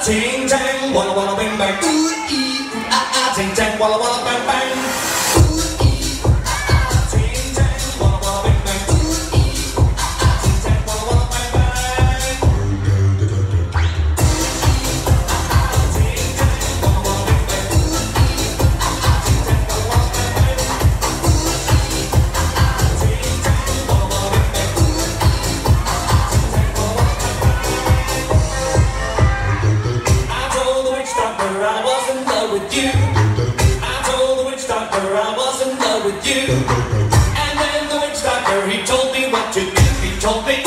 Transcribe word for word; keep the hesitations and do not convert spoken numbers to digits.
ting tang, walla walla bang bang. Ooh ee ooh ah ah, ting tang, walla walla bang bang. Ooh ee ooh ah ah, ting tang, walla walla bang bang. Ooh ee ooh ah ah, ting tang, walla walla bang bang. Ooh ee ooh ah ah, ting tang, walla walla bang bang. Ooh ee ooh ah ah, ting tang, walla walla bang bang. Ooh ee ooh ah ah, ting tang, walla walla bang bang. Ooh ee ooh ah ah, ting tang, walla walla bang bang. I told the witch doctor I was in love with you. I told the witch doctor I was in love with you. And then the witch doctor, he told me what to do. He told me